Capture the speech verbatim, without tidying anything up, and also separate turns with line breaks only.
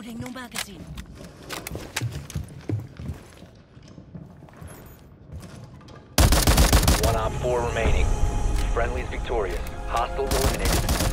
Reloading, no magazine.
One op four remaining. Friendly's victorious. Hostiles eliminated.